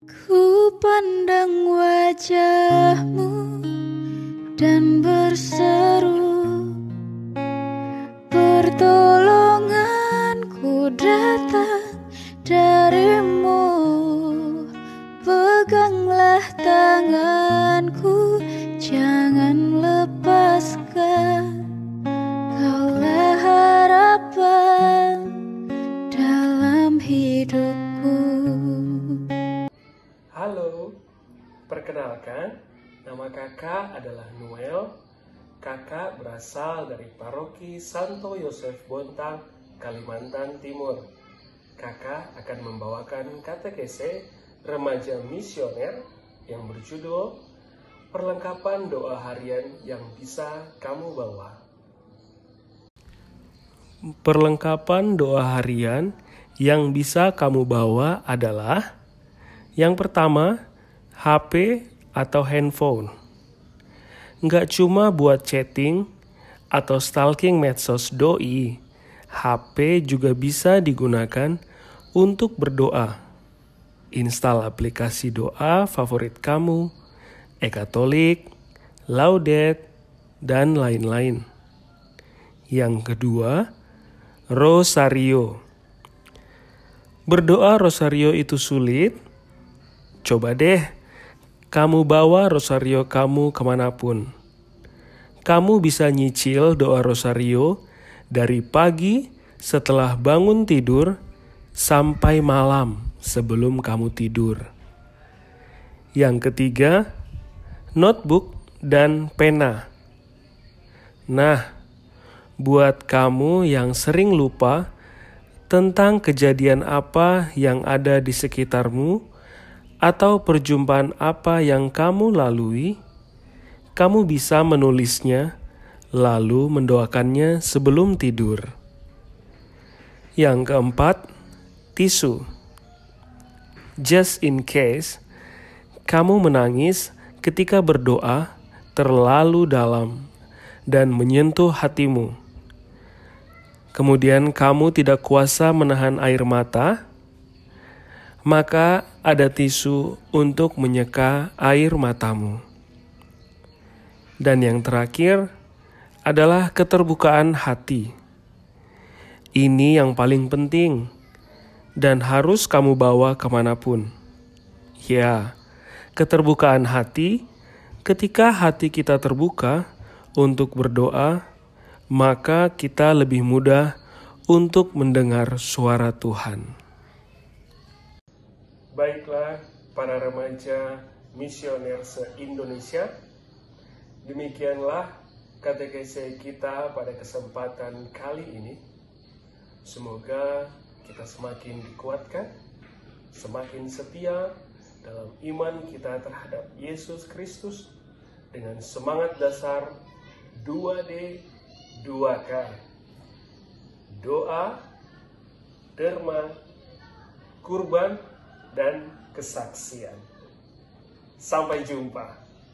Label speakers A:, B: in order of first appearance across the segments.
A: Ku pandang wajahmu dan berseru, pertolonganku datang darimu. Peganglah tanganku, jangan lepaskan. Kaulah harapan dalam hidupku.
B: Halo, perkenalkan, nama kakak adalah Noel. Kakak berasal dari paroki Santo Yosef Bontang, Kalimantan Timur. Kakak akan membawakan katekese remaja misioner yang berjudul Perlengkapan Doa Harian yang Bisa Kamu Bawa. Perlengkapan doa harian yang bisa kamu bawa adalah: yang pertama, HP atau handphone. Nggak cuma buat chatting atau stalking medsos doi, HP juga bisa digunakan untuk berdoa. Install aplikasi doa favorit kamu, e-Katolik, Laudet, dan lain-lain. Yang kedua, rosario. Berdoa rosario itu sulit? Coba deh, kamu bawa rosario kamu kemanapun. Kamu bisa nyicil doa rosario dari pagi setelah bangun tidur sampai malam sebelum kamu tidur. Yang ketiga, notebook dan pena. Nah, buat kamu yang sering lupa tentang kejadian apa yang ada di sekitarmu atau perjumpaan apa yang kamu lalui, kamu bisa menulisnya lalu mendoakannya sebelum tidur. Yang keempat, tisu. Just in case kamu menangis ketika berdoa terlalu dalam dan menyentuh hatimu. Kemudian kamu tidak kuasa menahan air mata, maka ada tisu untuk menyeka air matamu. Dan yang terakhir adalah keterbukaan hati. Ini yang paling penting dan harus kamu bawa kemanapun. Ya, keterbukaan hati. Ketika hati kita terbuka untuk berdoa, maka kita lebih mudah untuk mendengar suara Tuhan. Baiklah para remaja misioner se-Indonesia, demikianlah katekese kita pada kesempatan kali ini. Semoga kita semakin dikuatkan, semakin setia dalam iman kita terhadap Yesus Kristus dengan semangat dasar 2D 2K. Doa, derma, kurban, dan kesaksian. Sampai jumpa.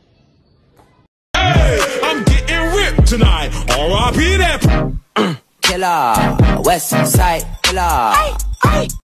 C: Hey, I'm getting ripped tonight. R.I.P. that.
D: Killer, West Side Killer.